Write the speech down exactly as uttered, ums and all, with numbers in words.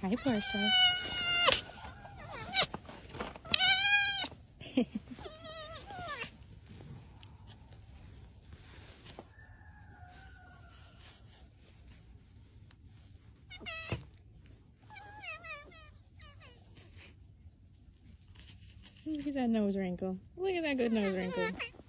Hi, Portia. Look at that nose wrinkle. Look at that good nose wrinkle.